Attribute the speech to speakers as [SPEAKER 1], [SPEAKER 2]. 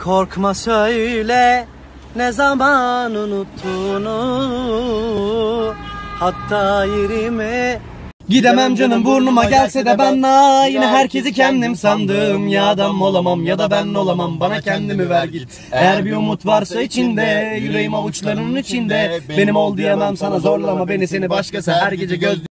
[SPEAKER 1] Korkma söyle ne zaman unuttuğunu, hatta yerime
[SPEAKER 2] Gidemem canım burnuma gelse de ben yine herkesi kendim sandım. Ya adam olamam ya da ben olamam, bana kendimi ver git. Eğer bir umut varsa içinde, yüreğim avuçlarının içinde, benim ol diyemem sana, zorlama beni, seni başkası her gece göz